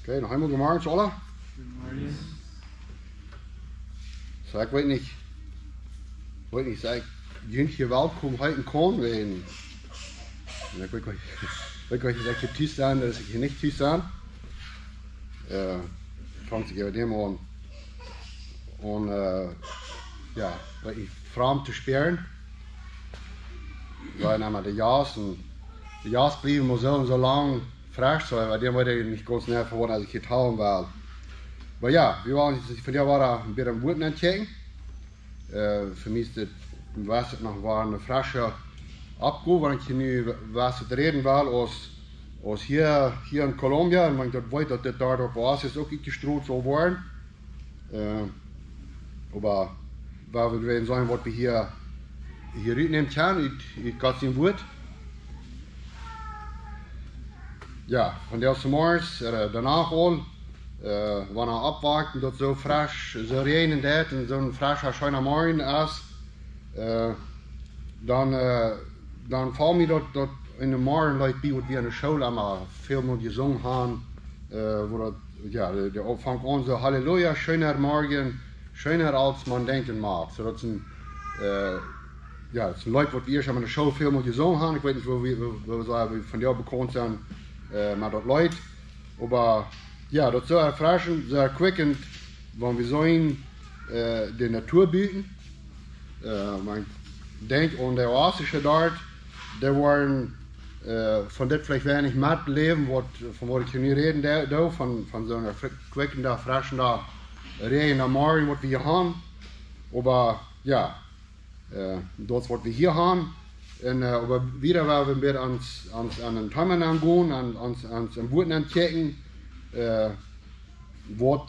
Okay, noch einmal guten Morgen zu allen. So, ich weet niet, zeg, jullie welkom heute kommen, wenn, ich weiß nicht, ich hier tief sein, dass ich hier nicht tief sein. Fangt sich über dem an. Und, ja, weil ich Frauen zu sperren, weil einmal die Jas blieben muss so lang frisch sein, weil die wollte ich nicht ganz näher verworden, als ich hier tauen will. Aber ja, wir waren, von der war da ein bisschen am Boden entchecken. Für mich ist das, was es noch war, eine frische Abgabe, wenn ich nu was reden will, aus hier in Kolumbien, und man dort wollte, dass das da auf Basis auch gestrahlt soll werden. Aber weil wir werden sagen, was wir hier reinnehmen können, ich kann es nicht Wort. Ja, von der aus morgens, danach all, wenn er abwarten, dass so frisch, so rein dat und so ein frischer, schöner Morgen ist, dann fallen mir dort in den Morgen Leute bei, die wir in der Schule immer viel mehr gesungen haben, wo das, ja, der Anfang an so Halleluja, schöner Morgen, schöner als man denken mag. So, das sind, ja, das sind Leute, die wir schon in der Schule viel mehr gesungen haben. Ich weiß nicht, wo wir von der bekannt sind, mit dort Leute. Aber ja, das ist so erfrischend, so erquickend, wenn wir so die Natur bieten. Man denkt an der Oasische dort, da waren von das vielleicht wenig mitleben, von was ich hier nicht reden darf, von so einer erquickenden, erfrischenden Regen am Morgen, was wir hier haben. Aber ja, das, was wir hier haben. Und, aber wieder, weil wir an den Teilen angehen, ans Boden entdecken, was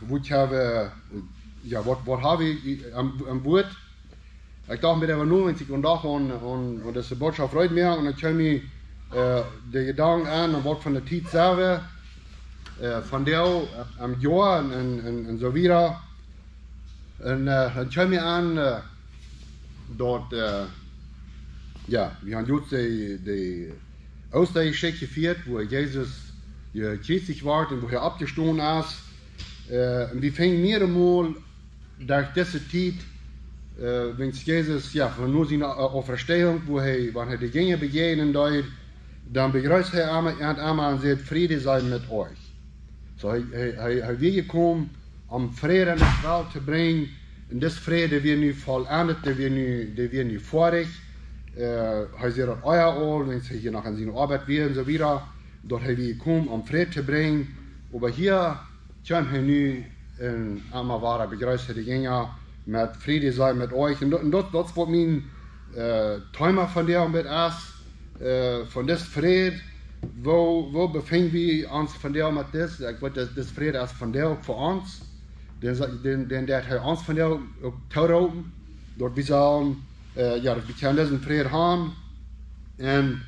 habe ich am Boot. Ich dachte mir aber nur, wenn ich und das ist eine Botschaft freut mir, und dann schaue ich die Gedanken an, und was von der Zeit selber, von der am Jahr und so wieder. Und dann schaue ich mir an, dort, ja, wir haben jetzt die Ostergeschichte geführt, wo Jesus Jesus war und wo er abgestanden ist. Und wir fangen mir einmal durch diese Zeit, wenn Jesus, ja, von nur seiner Auferstehung, wenn er die Dinge begegnen dort, dann begrüßt er einmal und sagt, Friede sei mit euch. So, er wir gekommen, um Friede in die Welt zu bringen, und das Friede wird nicht vollendet, der wird nicht vorig. Er sagt, euer All, wenn sie hier nach seiner Arbeit werden, so wieder, dort haben wir gekommen, um Friede zu bringen. Aber hier können wir nun einmal wahre begrüßt die Dinge, mit Friede sei mit euch. Und das ist mein Thema von der mit ist, von das Friede, wo befinden wir uns von der mit das? Ich wollte, das Friede ist von der für uns, denn der hat uns von der Tauropen, dort wir sagen, ja, wir können diesen Friede haben, und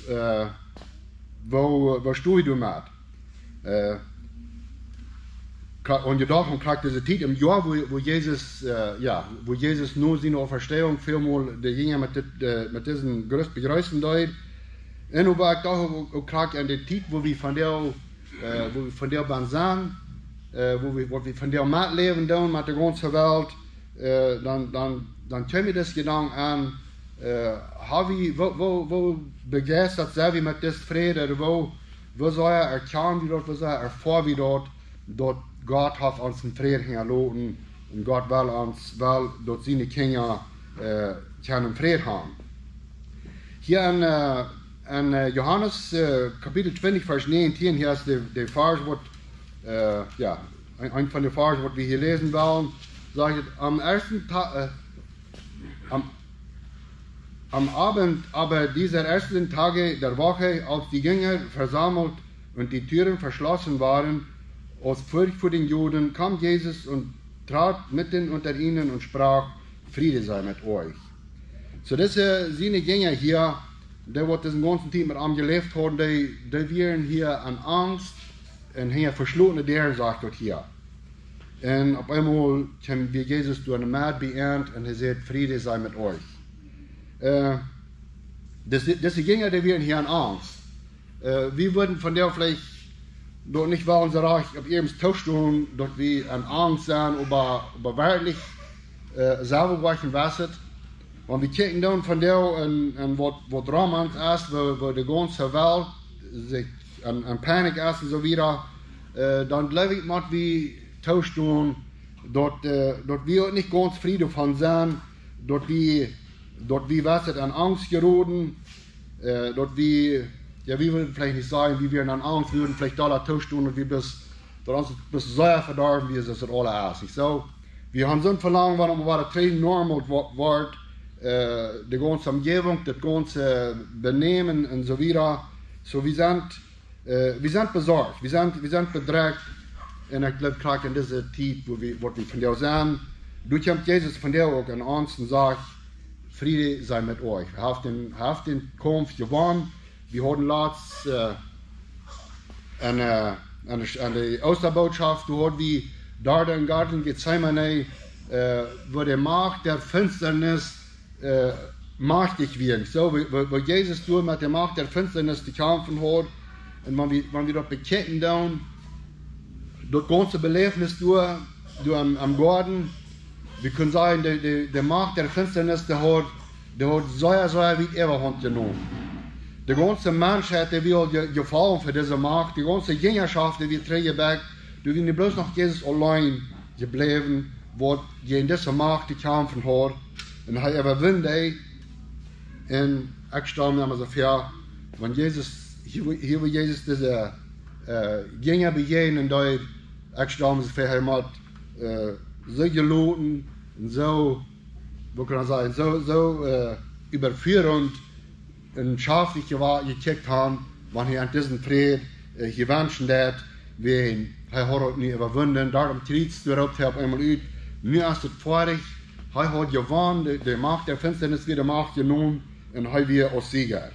wo stehe ich damit? Und jedoch kriegt diese Zeit im Jahr, wo Jesus nur seine Auferstehung vielmal die Jünger mit diesen Gerüst begrüßen dort. Und aber ich dachte, kriegt an die Zeit, wo wir von der Band sind, wo wir von der Macht leben mit der ganzen Welt, dann können wir das Gedanken an, wo begeistert sind wir mit diesem Frieden, wo soll er erkennen, wie dort, wo soll er erfahren, wie dort Gott hat uns den Frieden hergelassen, und Gott will dort seine Kinder können Frieden haben. Hier in Johannes Kapitel 20, Vers 19, hier ist der Vers, ja, ein von den Versen, was wir hier lesen wollen, sagt, am ersten Tag, am Abend aber dieser ersten Tage der Woche, als die Jünger versammelt und die Türen verschlossen waren, aus Furcht vor den Juden, kam Jesus und trat mitten unter ihnen und sprach, Friede sei mit euch. So diese seine Jünger hier, die wird diesen ganzen Tag mit ihm gelebt haben, die wären hier an Angst und hier verschlossene Dären, sagt dort hier. Und auf einmal kommt wir Jesus durch eine Maat beernt und er sagt, Friede sei mit euch. Diese Jünger, die wären hier an Angst. Wir würden von der vielleicht dort nicht wollen sie reich auf ihrem Toaststuhl, dort wie an Angst sein, über wirklich selber weichen wasset. Und wir kijken dan van deel en wat Romans ist, wo die ganze Welt sich an Panik ist und so wieder, dann glaube ich, dass wir tauschen, dort wir nicht ganz Friede von sein, dort wir was an Angst geraten, dort wir, ja, wir würden vielleicht nicht sagen, wie wir an Angst würden, vielleicht da tauschen und wir bis sehr verdorben, wie es alle ist. So, wir haben so ein Verlangen, warum wir das Training normal wird, die ganze Umgebung, das ganze Benehmen und so weiter. So, wir sind besorgt, wir sind bedrückt. Und ich glaube, gerade in dieser Zeit, wo wir von dir sehen, kommt Jesus von dir auch an uns und sagt, Friede sei mit euch. Wir haben den Kampf gewonnen. Wir hatten letztens an der Osterbotschaft, wo wir dort im Garten Gethsemane, wo der Macht der Finsternis machtig wird. So, wo Jesus mit der Macht der Finsternis die kämpfen hat, und wenn wir dort bekennen, das ganze Belebnis am Garten, wir können sagen, der Macht der Finsternis, der hat so wie Everhand genommen. Die ganze Menschheit, die will gefallen für diese Macht, die ganze Jüngerschaft, die wir trägen, die sind bloß noch Jesus allein geblieben, wo gegen diese Macht die kämpfen hat. Und er überwindet, und ich stelle mir so vor, wenn Jesus, hier wo Jesus diese Jünger begegnen, ich stelle mir so vor, er hat so geloten und so, wo kann man sagen, so überführend und scharflich gekickt haben, wenn er an diesen Fried gewünscht hat, wen er hat nicht überwunden, darum tritt er auf einmal aus, nu ist es fertig, er hat gewonnen, die Macht der Finsternis wieder Macht genommen und er wird als Sieger.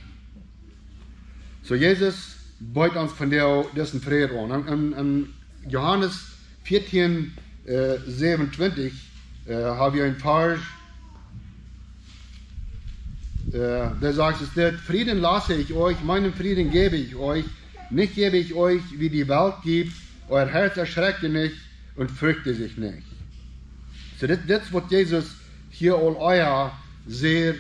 So Jesus beut uns von dessen Fried an. In Johannes 14, 27 haben wir ein Vers, der sagt es dort, Frieden lasse ich euch, meinen Frieden gebe ich euch, nicht gebe ich euch, wie die Welt gibt, euer Herz erschrecke nicht und fürchte sich nicht. So das was Jesus hier all euer sehr,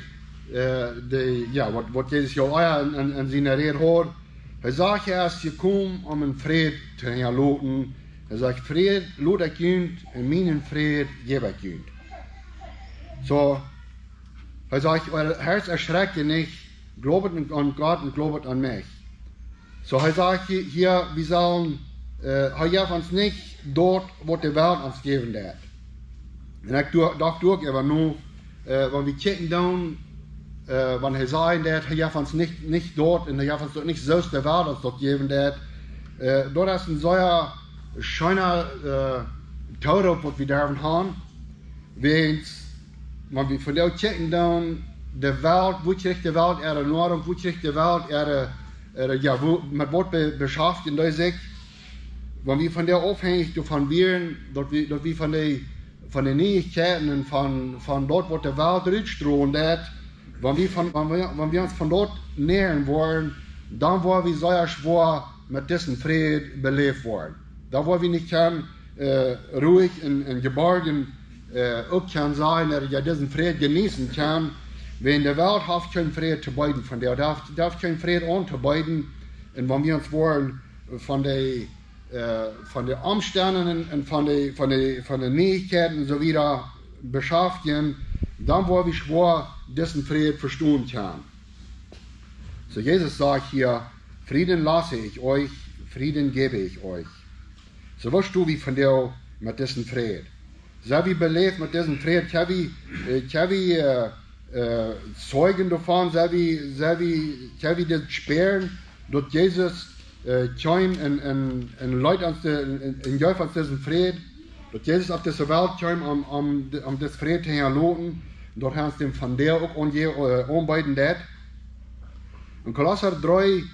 was Jesus hier all euer in seiner Rede hat. Er sagt, er ist gekommen, um einen Frieden zu erloten. Er sagt, Fried, lot ich künd, und meinen Fried gebe ich künd. So, er sagt, euer Herz erschrecke nicht, glaubet an Gott und glaubet an mich. So, er sagt hier, wir sollen, er gibt uns nicht dort, wo die Welt uns geben wird. Und ich dachte aber nur, wenn wir kicken dann, wenn er sagt, er gibt uns nicht dort, und er gibt uns dort nicht so der Welt uns dort geben wird, dort ist ein solcher schöner Tod, was wir da haben, wenn wir von der kicken dann, die Welt, wo kriegt die Welt ihre Nahrung, wo kriegt die Welt mit was beschafft in der Sicht, wenn wir von der abhängig davon wären, dass wir von den Nähigkeiten und von dort, wo die Welt rüberstrahlen wird, wenn wir uns von dort nähern wollen, dann wollen wir sehr schwer mit diesem Frieden belebt worden. Da wollen wir nicht ruhig in Geborgen auch kann sein, dass er diesen Frieden genießen kann. Wenn der Welt hat keinen Frieden zu beiden von der, darf kein Frieden anzubeiden. Und wenn wir uns wollen von den Umständen und von den Nähigkeiten und so wieder beschäftigen, dann wollen wir schwer diesen Frieden verstehen können. So Jesus sagt hier, Frieden lasse ich euch, Frieden gebe ich euch. So was tue ich von dir mit diesem Frieden? So wie belebt mit diesem Frieden, ich habe Zeugen davon, so wie das Sperren, dass Jesus kam und Leute in diesen Frieden, dass Jesus auf diese Welt kam, um das Frieden zu erloten. Dort haben sie von der auch anbeiden das. In Kolosser 3,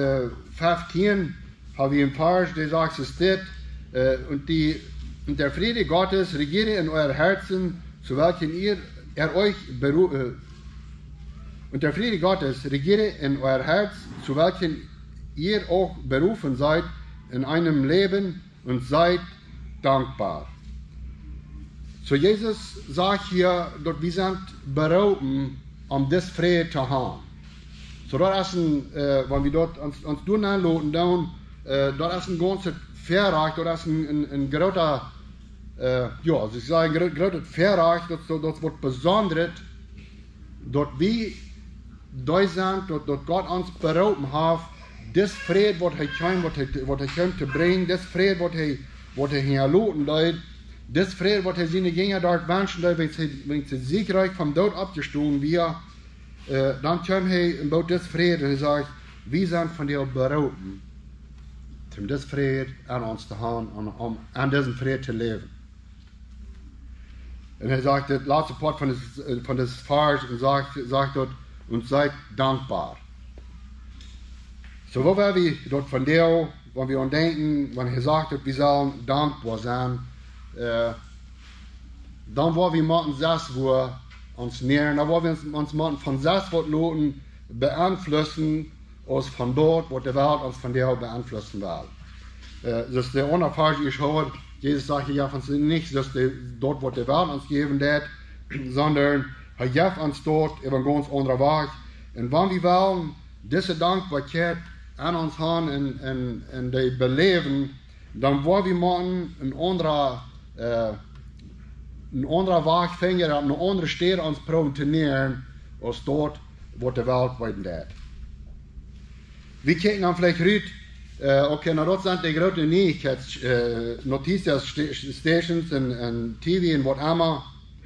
15 haben wir ein Vers, der sagt, es steht, und der Friede Gottes regiere in euer Herzen, zu welchen euch berufen. Und der Friede Gottes regiere in euer Herz, zu welchen ihr auch berufen seid, in einem Leben und seid dankbar. So Jesus sagt hier, dass wir sind berufen, das Friede zu haben. So dort ist wenn wir dort uns durchlassen, dort ist ein ganzes Verreich, dort ist ein großer, also ich sage ein großes Verreich, das wird besonders, dort wir da sind, dort Gott uns berufen hat, das Friede, was er kommt zu bringen, das Friede, was er hier loten leid, das Friede, was er seine Jünger dort wünschen leid, wenn sie siegreich vom Tod abgestoßen wir, dann kommt er und baut das Friede und er sagt, wir sind von dir berufen, um das Friede an uns zu haben und um an diesem Friede zu leben. Und er sagt, der letzte Part von des Vers und sagt dort, und seid dankbar. So, wo wir dort von dir, wenn wir uns denken, wenn er sagt, wir sollen dankbar sein, dann wollen wir machen das, wo uns nähern, dann wollen wir uns machen von das, was Leuten beeinflussen, als von dort, wo die Welt uns von der beeinflussen will. Das ist der Unterfall, ich höre, Jesus sagt ja von sich nicht, dass dort, wo die Welt uns geben wird, sondern er gibt uns dort über einen ganz anderen Weg. Und wenn wir wollen, diese Dankbarkeit an uns haben und die beleben, dann wollen wir machen einen anderen Weg finden, eine andere Stelle uns präsentieren, als dort, wo die Welt weiter wird. Wir kicken dann vielleicht rüt, okay, na dort sind die großen Notizstations und TV und was immer,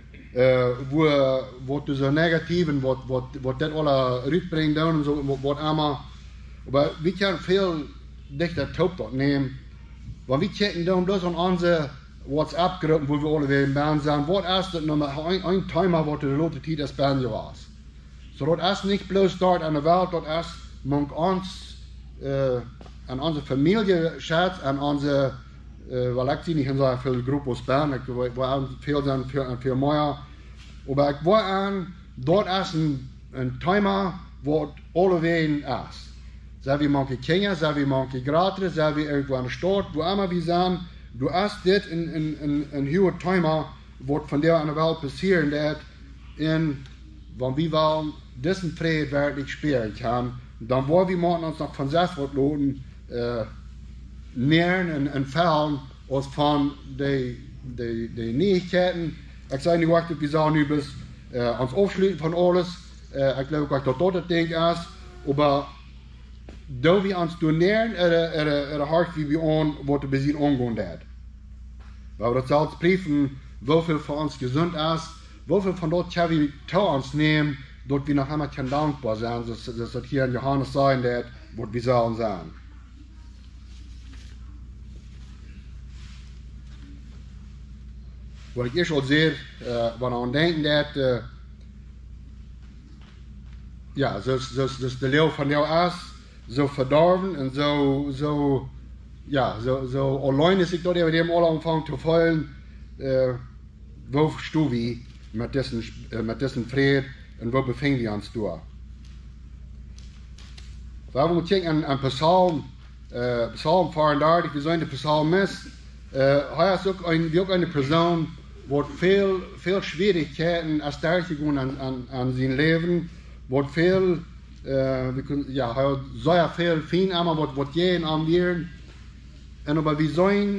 wo du so negativen, was das alle rütbringen und so, was immer. Aber wir können viel dichter Taub dort nehmen, weil wir checken dann bloß an unsere WhatsApp-Gruppen, wo wir alle wieder in Bern sind, was ist das Nummer ein Thema, was die Leute die das Bern so was. So dort ist nicht bloß dort an der Welt, dort ist man uns, an unsere Familie schätzt, an unsere, weil ich sie nicht in so viele Gruppen aus Bern, ich war viel sind für mehr, aber ich war an, dort ist ein Thema, wo alle wen ist. Sei wie manche Kinder, sei wie manche Gratis, sei wie irgendwo an der Stadt, wo immer wir sind, du hast das ein hohes Thema, was von der an der Welt passieren wird, wenn wir wollen, diesen Frieden wirklich spüren können, dann wollen wir uns noch von selbst was loten, nähern und fallen, als von den Neuigkeiten. Ich sage nicht, dass wir sagen, wir bis uns aufschließen von alles. Ich glaube, dass das Ding ist, aber da wir uns nähern, hart wie wir an, was wir bis angehen wird. Weil wir das selbst prüfen, wofür für uns gesund ist, wofür von dort können wir zu uns nehmen, dort wir noch einmal dankbar sein, dass das hier in Johannes sein wird, was wir sollen sein. Wat ik eerst al zeer, wat aan denken dat, ja, dus de leeuw van jou is, zo verdorven en zo alleen is ik dat we hem al aanvangen te vallen, wo stu wie met dessen vrede en wo bevinden we ons door. We moeten kijken aan Psalm 34, we zijn de psalmist, hij is ook een persoon, wordt veel Schwierigkeiten als Dertigung an sein Leben, wordt veel, hij zou veel fijn aan, wordt jeden aanleren. En aber wir können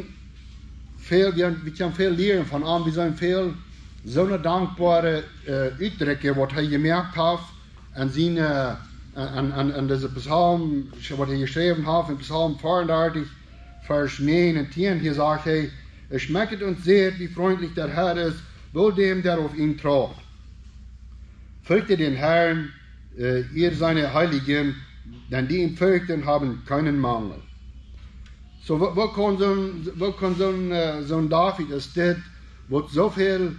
veel leren von ihm, wir zijn veel zo'n dankbare Uitdrücke, wat hij gemerkt hat, an deze Psalm, wat hij geschreven hat, in Psalm 34, Vers 9 und 10, hier sagt hij, es schmeckt und seht, wie freundlich der Herr ist, wohl dem, der auf ihn traut. Fürchtet den Herrn, ihr seine Heiligen, denn die ihn fürchten, haben keinen Mangel. So, wo kann so ein David ist das, wo so viel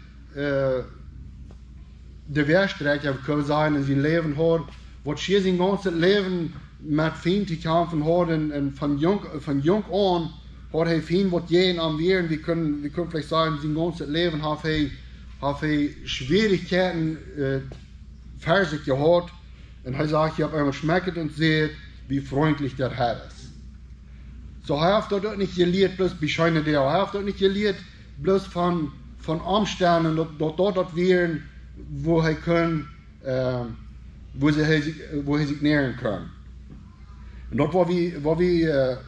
der Wehrstrecke kann sein in seinem Leben hat, wo hier sein ganzes Leben mit Feinden kämpfen hat und von jung an hat er viel, was jeden am Wehren, wir können vielleicht sagen, sein ganzes Leben hat er Schwierigkeiten für sich gehabt. Und er sagt, ich habe einmal schmeckt und seht, wie freundlich der Herr ist. So, er hat dort nicht geleert, bloß bescheine der. Er hat dort nicht geleert, bloß von Umständen, dort wären, wo er können, wo er sich nähern können. Und dort, wo wir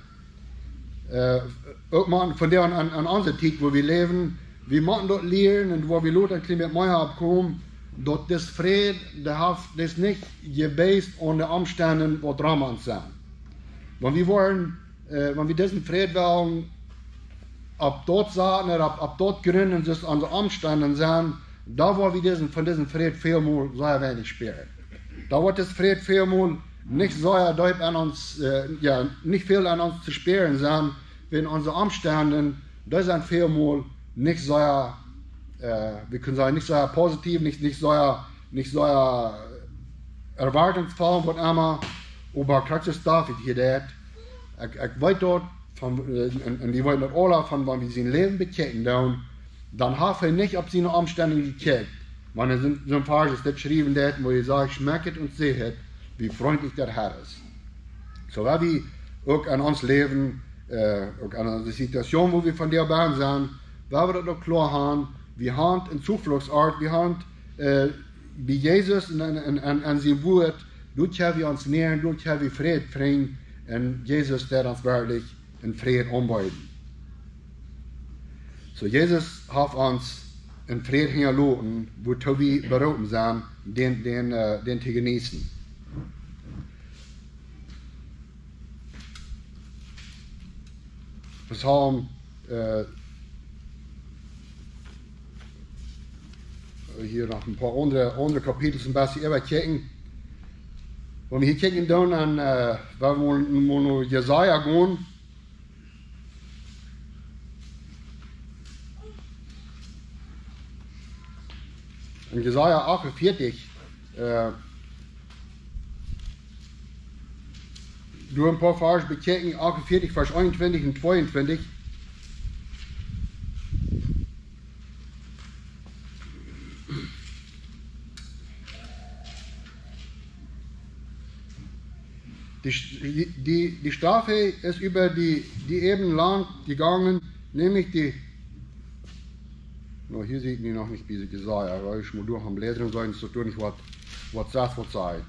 auch mal von der an unserer Zeit, wo wir leben, wir machen dort lernen und wo wir dort ein bisschen mit mehr abkommen, dort das Fried, das ist nicht gebased an den Umständen, wo Drama sind. Wenn wir diesen Fried wollen, ab dort sagen, ab dort gründen, dass an den Umständen sind, da wo wir von diesem Fried vielmal sehr wenig spüren. Da wird das Fried vielmal nicht sehr deutlich an uns, nicht viel an uns zu spüren sein, wenn unsere Umstände, da sind vielmal nicht sehr, wir können sagen, nicht sehr positiv, nicht sehr erwartungsvoll, was immer, aber krass David hier das. Ich weiß dort, und wir wollen dort alle von, wenn wir sein Leben bekennen, dann haben wir nicht auf seine Umstände gekickt. Wenn er so ein Vers ist, das geschrieben hat, wo er sagt, schmecket und sehet, wie freundlich der Herr ist. So weil wir auch an uns leben, auch an der Situation, wo wir von der Bahn sind, weil wir das noch klar haben, wir haben einen Zufluchtsort, wir haben bei Jesus an sein Wort, dort können wir uns nähern, dort können wir Frieden bringen, und Jesus, der uns wirklich in Frieden umbauen. So Jesus hat uns in Frieden hingelassen, wo wir berufen sind, den zu genießen. Wir haben hier noch ein paar andere Kapitel zum Beispiel überchecken. Wenn wir hier gucken, dann wenn wir nur Jesaja gehen, in Jesaja 48, nur ein paar Verse bechecken, 48, Vers 21 und 22. Die Strafe ist über die Ebene lang gegangen, nämlich die. No, hier sieht man noch nicht, wie sie gesagt hat, weil ich muss durch am Lesen sein, so tue ich was sagt, was sei.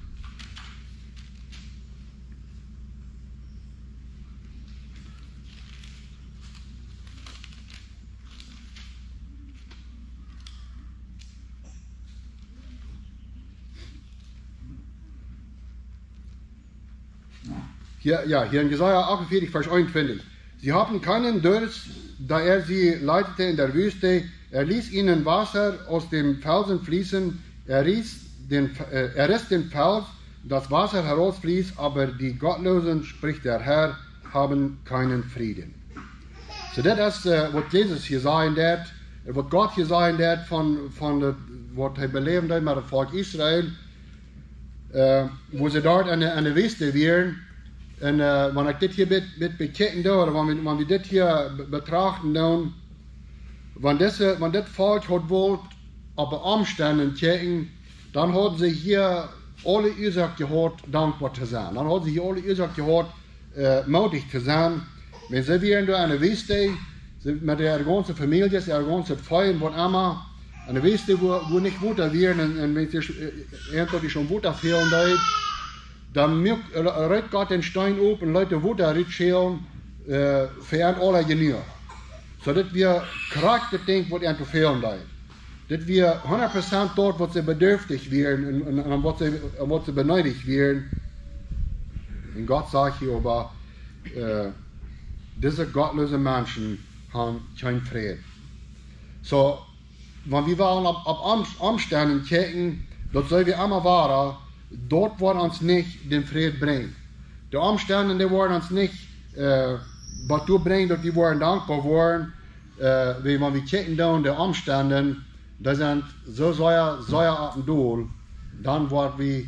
Hier in Jesaja 48, Vers 21. Sie haben keinen Durst, da er sie leitete in der Wüste. Er ließ ihnen Wasser aus dem Felsen fließen. Er riss den Fels, das Wasser herausfließt, aber die Gottlosen, spricht der Herr, haben keinen Frieden. So das ist, was Jesus hier sagen wird, was Gott hier sagen wird was er belebt hat mit dem Volk Israel, wo sie dort an der Wüste wären. Und wenn ich das hier mit bekennen oder wenn wir das hier betrachten, wenn das Volk hat wollt, aber Umständen checken, dann haben sie hier alle Ursache gehabt, dankbar zu sein. Dann haben sie hier alle Ursache gehabt, mutig zu sein. Wenn sie wären da an der Wüste, mit der ganzen Familie, der ganzen Feiern, was immer, an der Wüste, wo nicht Mutter wären, und wenn sie irgendwie schon Mutter fehlen, dann reißt Gott den Stein auf und Leute Wutter schälen, für alle genügt. So dass wir krass das Ding, was zu fehlen leid. Dass wir 100% dort, wo sie bedürftig wären und was sie benötigt wären. Und Gott sagt hier aber, diese gottlosen Menschen haben keinen Frieden. So, wenn wir wollen auf Umständen checken, das soll wir immer wahren, dort wollen uns nicht den Frieden bringen. Die Umstände, die wollen uns nicht dazu bringen, dass wir wollen dankbar werden, wenn wir checken die Umstände, die sind so sehr auf dem Doel, dann wollen wir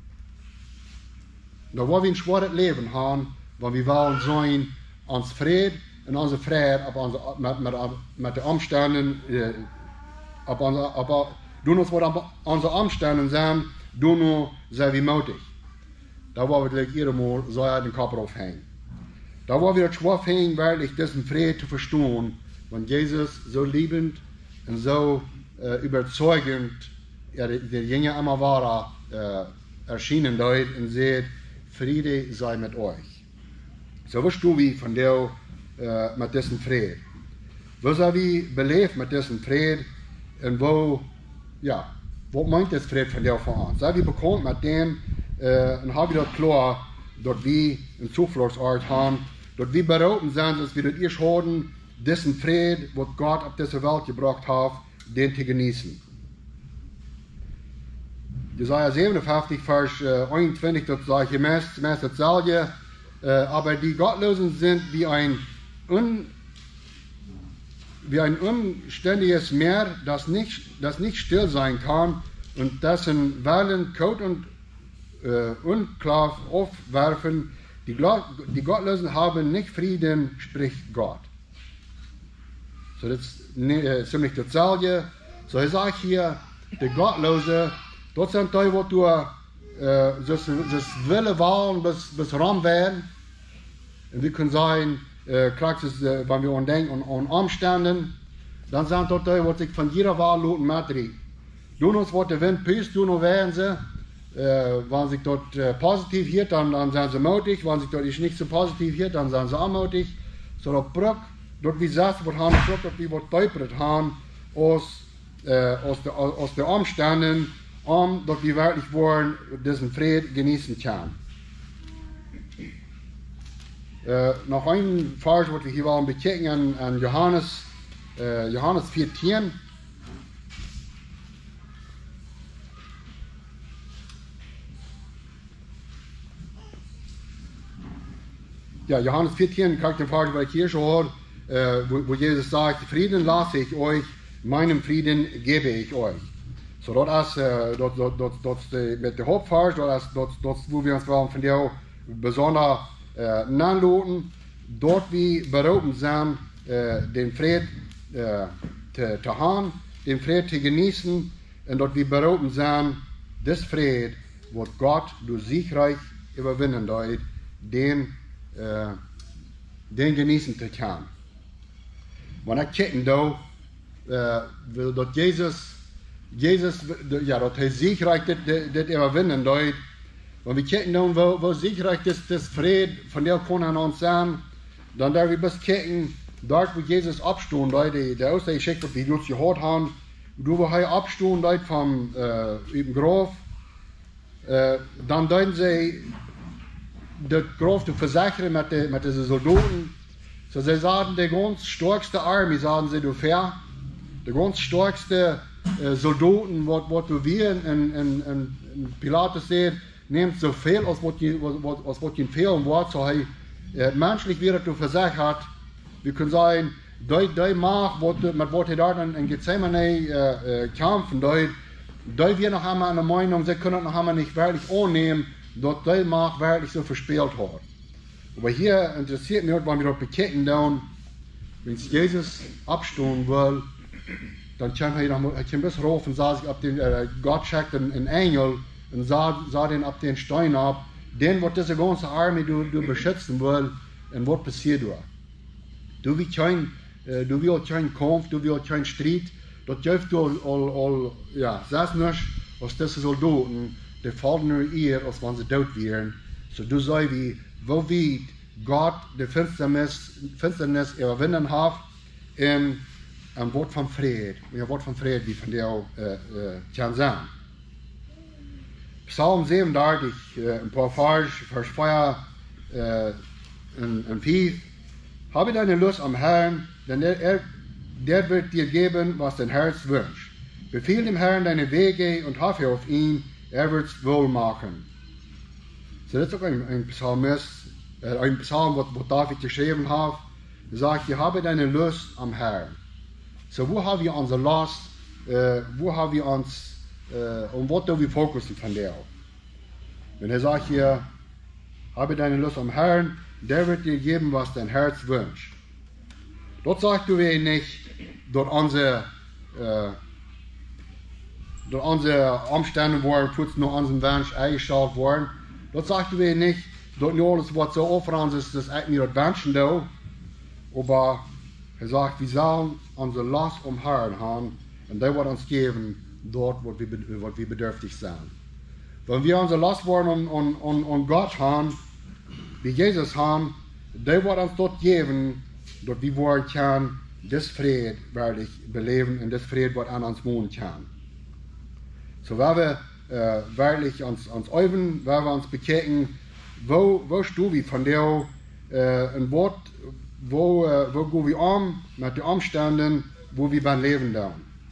ein schweres Leben haben, weil wir wollen sein, uns Frieden und unsere Freiheit mit den Umständen, doen uns, was unsere Umstände sind, doen wir sehr wie mutig. Da wollen wir gleich jedem Mal so den Kopf aufhängen. Da war wieder schwer fähig, wirklich diesen Frieden zu verstehen, wenn Jesus so liebend und so überzeugend, der Jünger immer war, erschienen dort und sagt, Friede sei mit euch. So wirst du wie von dir mit diesem Frieden. Was haben wir belebt mit diesem Frieden und was meint das Frieden von dir von uns? Haben wir bekommen mit dem und haben wir dort klar, dort wir einen Zufluchtsort haben, dort wir berufen sind, dass wir dort erst haben, diesen Frieden, was Gott auf diese Welt gebracht hat, den zu genießen. Jesaja 57, Vers 21, dort sagt gemäß dasselbe, aber die Gottlosen sind wie ein unständiges Meer, das nicht still sein kann und dessen Wellen Kot und Unklar aufwerfen. Die Gottlosen haben nicht Frieden, spricht Gott. So, das ist ziemlich dasselbe. So, ich sage hier, die Gottlose, dort sind die, wo du das Wille wollen, bis ran werden. Und wir können sagen, wenn wir an denken, an Umständen, dann sind dort die, die sich von jeder Wahl lassen mitdrehen. Du noch, was der Wind püst, du noch werden sie. Wenn sich dort positiv hier, dann sind sie mutig. Wenn sich dort nicht so positiv hier, dann sind sie auch mutig. So, dort wie gesagt wird, haben wir dort wie wir teupert haben, aus den Umständen, dort wir wirklich wollen, diesen Frieden genießen können. Noch ein Vers, was wir hier wollen bekennen, an Johannes 14. Ja, Johannes 14, kann ich den Vers bei der Kirche hören, wo Jesus sagt, Frieden lasse ich euch, meinen Frieden gebe ich euch. So, dort ist mit der Hauptvers, dort wo wir uns von der besonders nachladen, dort wir berufen sind, den Frieden zu haben, den Frieden zu genießen, und dort wir berufen sind, das Frieden, was Gott durch Siegreich überwinden wird, den genießen zu können. Wenn ich checken da, will dort Jesus, dort er siegreich das überwinden wird. Wenn wir checken da, wo siegreich das Frieden von der kann an uns sein, dann darf wir bis checken, dort wo Jesus abstehen, der Aussage, die wir gehört haben, du wo er abstehen dort vom Grab, dann deuten sie das Grab zu versichern mit den Soldaten. So, sie sagen, der ganz stärkste Armee, sagen sie, du fair, der ganz stärkste Soldaten, was du wir in Pilatus sehen, nehmt so viel, als was ihnen fehlen wird, so menschlich wieder zu versichert. Wir können sagen, die Macht, mit was er dort in Gethsemane kämpfen, die wir noch einmal eine Meinung, sie können noch einmal nicht wirklich annehmen, dort die Macht wirklich so verspielt hat. Aber hier interessiert mich, wenn wir dort bekennen, wenn Jesus abstehen will, dann kann er noch ein bisschen rufen und sagt, ob den Gott schickt einen Engel und sah den ab den Stein ab, den wird diese ganze Armee du beschützen will, und was passiert da? Du willst keinen Kampf, du willst keinen Streit, dort hilft du selbst nicht aus diesen Soldaten, die fallen nur ihr, als wenn sie tot wären. So du sagst wie, wo weit Gott die Finsternis überwinden hat, in ein Wort von Frieden, ein Wort von Frieden, wie von dir kann sein. Psalm 37, ein paar Vers 4 und 5. Habe deine Lust am Herrn, denn der wird dir geben, was dein Herz wünscht. Befehl dem Herrn deine Wege und hoffe auf ihn, er wird es wohl machen. So, das ist auch ein Psalm, was David geschrieben hat. Er sagt, ich habe deine Lust am Herrn. So, wo haben wir unsere Lust, wo haben wir uns, und was do wir fokussen von der? Wenn er sagt hier, habe deine Lust am Herrn, der wird dir geben, was dein Herz wünscht. Dort sagt du nicht, durch unsere Umstände, wo er kurz nur unseren Wunsch eingestellt worden. Dort sagt du nicht, dort nicht alles, was so aufrannt ist, das echt mir das wünschen da. Aber er sagt, wir sollen unsere Last Herrn haben und der wird uns geben, dort, wo wir bedürftig sind. Wenn wir unsere Last wollen und Gott haben, wie Jesus haben, der wird uns dort geben, dort wir wollen können, das Fried wirklich beleben und das Fried wird an uns wohnen kann. So, wenn wir wirklich uns üben, wenn wir uns bekennen, wo stehen wir von der, und wo gehen wir um mit den Umständen, wo wir beim Leben da.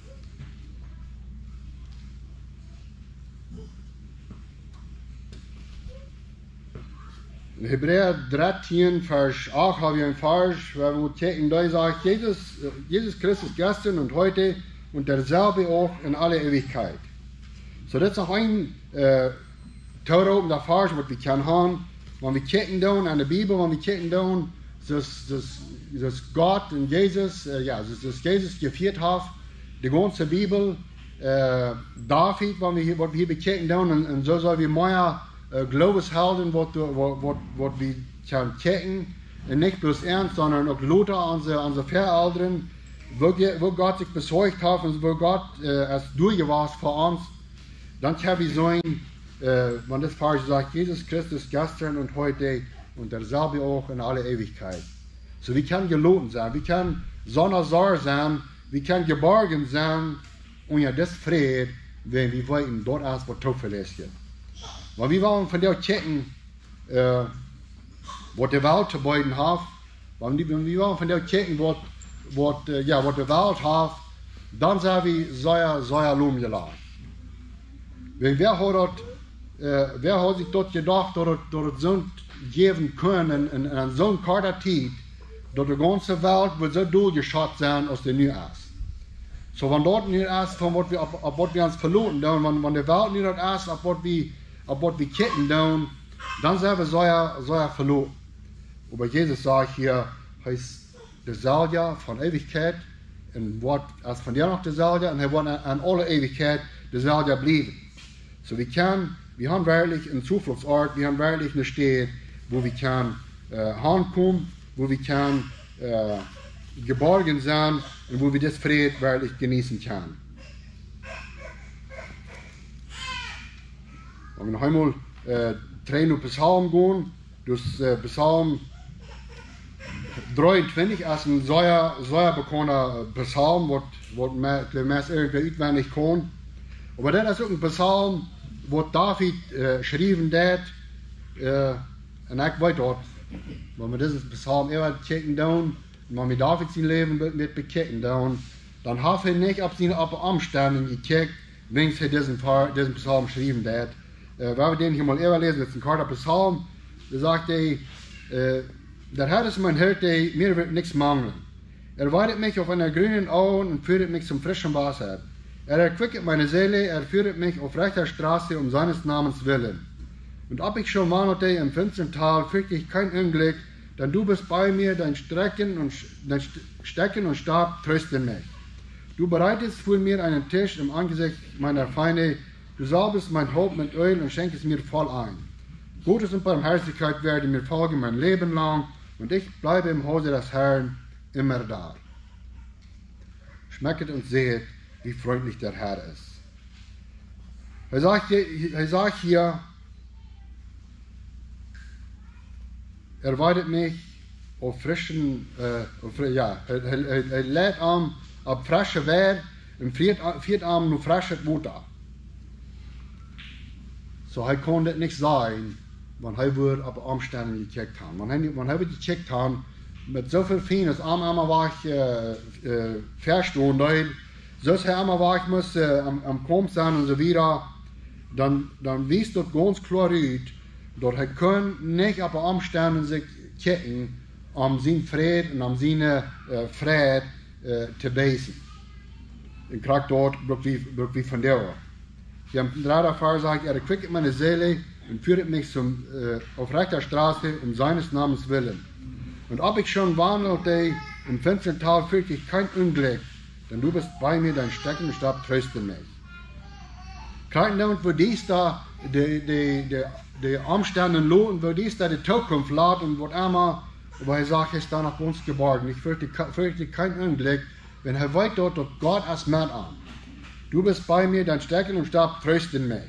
In Hebräer 13, Vers 8 habe ich einen Vers, wo wir da sagt, Jesus Christus gestern und heute und derselbe auch in alle Ewigkeit. So, das ist noch ein Teil der Vers, was wir können haben. Wenn wir kicken an der Bibel, wenn wir kicken dass Gott und Jesus, dass Jesus geführt hat, die ganze Bibel, David, was wir hier bekicken und so soll wir mehr Glaubenshelden, was wir können kicken, und nicht bloß ernst, sondern auch Luther, unsere Voreltern, wo Gott sich besorgt hat und wo Gott es durchgewasst für uns, dann kann wir sagen, wenn das Vers sagt, Jesus Christus gestern und heute und derselbe auch in alle Ewigkeit. So, wir können geloben sein, wir können Sonnersar sein, wir können geborgen sein und ja, das Fried, wenn wir wollen, dort erst was zuverlässig ist. Weil wir wollen von der checken, was die Welt zu beiden hat, wir wollen von der checken, was die Welt hat, dann sagen wir, soll Lohm geladen. Wer hat sich dort gedacht, dass es so geben können in so einer kurzen Zeit, dass die ganze Welt wird so durchgeschaut sein, als die nicht ist. So, wenn dort nicht ist, von was wir uns verloren tun, wenn die Welt nicht ist, ab was wir kicken tun, dann sind wir so verloren. Aber Jesus sagt hier, heißt der Salja von Ewigkeit, und wird als von dir noch der Salja, und er wird an alle Ewigkeit der Salja bleiben. So, wir haben wirklich einen Zufluchtsort, wir haben wirklich eine Stätte, wo wir können hinkommen, wo wir können geborgen sein und wo wir das Fried wirklich genießen können. Wenn wir noch einmal 3 Psalm gehen, das Psalm 23 ist ein sehr bekannter Psalm, was man irgendwie auswendig kann. Aber das ist auch ein Psalm, wo David geschrieben hat, und ich weiß dort, wenn wir diesen Psalm immer checken tun, wenn wir David sein Leben mit bekennen tun, dann hat er nicht auf seine Umstände gekickt, wenn er diesen Psalm geschrieben hat. Wenn wir den hier mal lesen, das ist ein kurzer Psalm, da sagt er, der Herr ist mein Hirte, mir wird nichts mangeln. Er weidet mich auf einer grünen Auen und führet mich zum frischen Wasser. Er erquicket meine Seele, er führet mich auf rechter Straße um seines Namens willen. Und ob ich schon wanderte im finstern Tal, fürchte ich kein Unglück, denn du bist bei mir, dein Stecken und Stab trösten mich. Du bereitest vor mir einen Tisch im Angesicht meiner Feinde, du salbest mein Haupt mit Öl und schenkest mir voll ein. Gutes und Barmherzigkeit werden mir folgen mein Leben lang, und ich bleibe im Hause des Herrn immer da. Schmecket und sehet, wie freundlich der Herr ist. Er sagt hier, er weidet mich auf frischen, er lädt an, auf frische Wehr, und viert an nur frisches Wasser. So, er kann das nicht sein, wenn er auf Umstände gecheckt hat. Wenn er gecheckt hat, mit so viel Feines, einmal war ich verstanden, sonst einmal war ich musste am Kommen sein und so wieder, dann wies dort ganz klar aus, dass er kann nicht auf Umstände sich checken, um seinen Fried und um seine Fried zu beißen. Ich krieg dort wirklich von der Ort. Die haben drei Vers sagt, er erquicket meine Seele und führet mich auf rechter Straße um seines Namens willen. Und ob ich schon wandelte im finstern Tal, fürchte ich kein Unglück, denn du bist bei mir, dein Stecken und Stab tröste mich. Kein Dank für dies da, die die Umstände loten, wo dies da die Zukunft lädt und wird immer, aber er sagt, er ist da nach uns geborgen. Ich fürchte kein Unglück, wenn er weiß dort, dass Gott als Mann an. Du bist bei mir, dein Stärken und Stab trösten mich.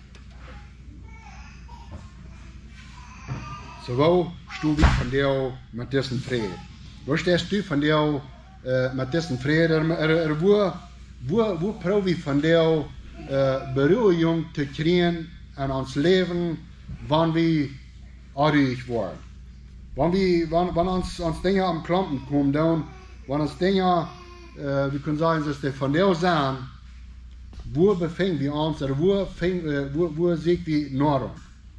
So, wo stehst du von dir mit diesem Frieden? Wo stehst du von dir mit diesem Frieden? Wo probieren wir von dir Beruhigung zu kriegen in uns Leben, wenn wir ruhig werden? Wenn uns Dinge am Klampen kommen, dann, wenn uns Dinge, wir können sagen, dass die von dir sind, wo befinden wir uns, oder wo sehen wir Nahrung?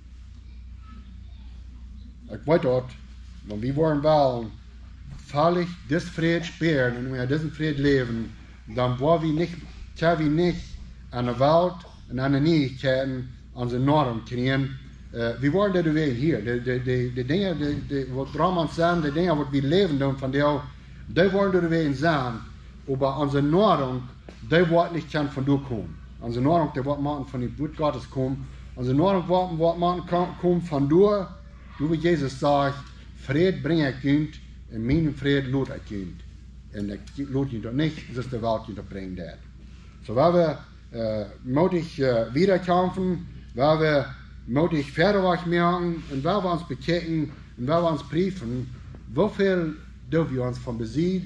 Ich weiß dort, wenn wir wollen, völlig das Fried spüren und wir diesen Fried leben, dann wollen wir nicht an der Welt und an den Neuigkeiten unsere Nahrung kriegen. Wir wollen das hier. Die Dinge, die dran uns sind, die Dinge, die wir leben, von der, die wollen wir sein. Aber unsere Nahrung, die wird nicht von dir kommen. Unsere Nahrung, die wird von dem Wort Gottes kommen. Unsere Nahrung wird kommen von dir. Du, wie Jesus sagt, Fried bringe ich Kind, und meinen Fried lot ich Kind. Und ich lot ihn doch nicht, dass die Welt ihn doch bringt. So, weil wir mutig wiederkämpfen, weil wir mutig Pferdewacht merken, und weil wir uns bekehren, und weil wir uns briefen, wofür dürfen wir uns vom Besitz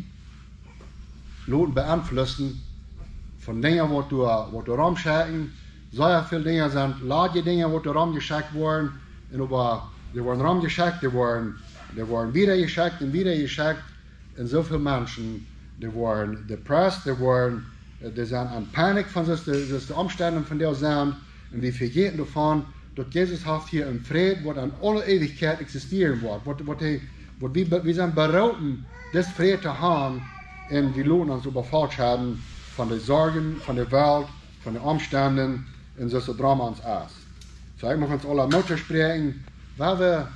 loten beeinflussen, von Dingen, wo du rumschicken, so viele Dinge sind, ladje Dinge, wo du rumgeschickt worden, und aber die wurden rumgeschickt, die wurden wieder geschickt, und so viele Menschen, die wurden depressed, die sind an Panik von den Umständen von der sind, und wir vergeten davon, dass Jesus hat hier einen Frieden, der an alle Ewigkeit existieren wird. Wir sind beraten, das Frieden zu haben, und wir lohnen uns über Falschheiten von den Sorgen, von der Welt, von den Umständen, und so Drama uns aus. So, ich möchte uns alle Mutter sprechen, weil wir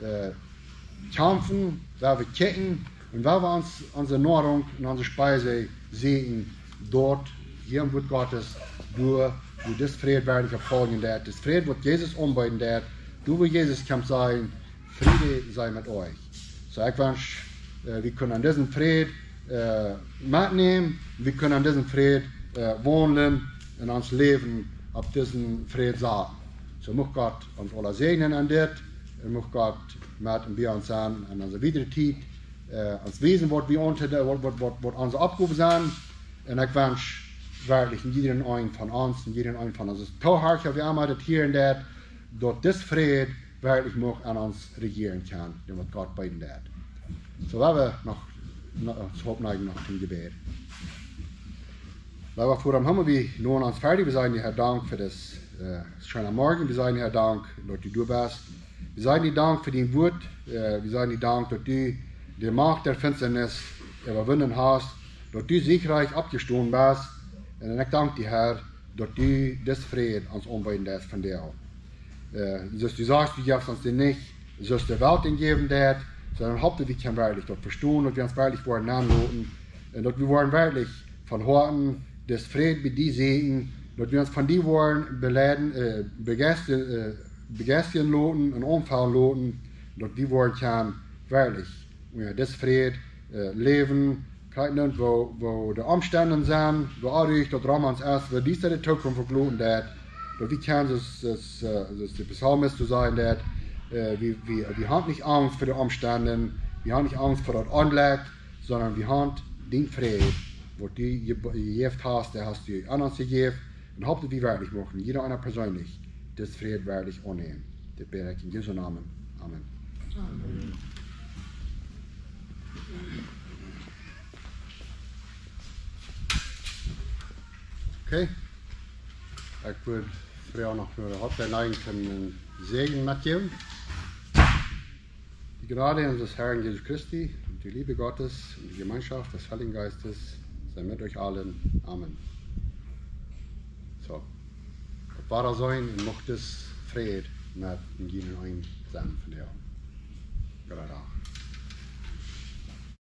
kämpfen, weil wir kicken, und weil wir uns unsere Nahrung und unsere Speise sehen, dort, hier im Wort Gottes, wo das Frieden werde ich erfolgen wird. Das Frieden wird Jesus umbeuten wird. Du, wo Jesus kann sagen, Friede sei mit euch. So, ich wünsche, wir können an diesem Frieden mitnehmen, wir können an diesem Frieden wohnen und uns Leben auf diesen Frieden sagen. So, muss Gott uns alle segnen an das, und muss Gott mit und wir uns an unserer Wiederkeit, uns Wesen, was wir unsere Aufgabe sind. Und ich wünsche wirklich jeden einen von uns und jeden einen von uns. Toharcher, wir haben das hier und dort, dort das Fried wirklich noch an uns regieren kann, den wir Gott beiden wird. So, weil wir noch neigen nach dem Gebet. Weil wir vor dem Himmel, wir lohnen uns fertig, wir sagen dir Herr Dank für das schöne Morgen, wir sagen dir Herr Dank, dass du bist. Wir sagen dir Dank für dein Wort, wir sagen dir Dank, dass du die Macht der Finsternis überwunden hast, dass du siegreich abgestoßen bist. Und ich danke dir, Herr, dass du das Frieden uns umbeuten lässt von dir. Dass du sagst, du gibst uns den nicht, dass der Welt den geben wird, sondern hauptsächlich wir können wirklich dort verstehen, dass wir uns wirklich wollen anloten, und dass wir wollen wirklich von Horten das Frieden mit dir sehen, dass wir uns von dir wollen begeistern loten und umfallen loten, dass wir wollen können wirklich das Frieden leben, wo die Umstände sind, wo alles dort rum uns erst, wo dies die Zukunft vergloten wird, dass wir können das der Psalmist zu sein, dass wir haben nicht Angst vor den Umständen, wir haben nicht Angst vor das Unglück, sondern wir haben den Frieden, wo du gegeben hast, der hast du an uns gegeben, und hauptsächlich wir wirklich machen, jeder einer persönlich, das Frieden wirklich annehmen. Das bete ich in Jesu Namen. Amen. Amen. Okay. Ich würde früher noch für die Hauptleitung einen Segen mitgeben. Die Gnade unseres Herrn Jesus Christi und die Liebe Gottes und die Gemeinschaft des Heiligen Geistes sei mit euch allen. Amen. So. Das war da sein und macht es Fried mit ihnen ein sein von dir. Gerade auch.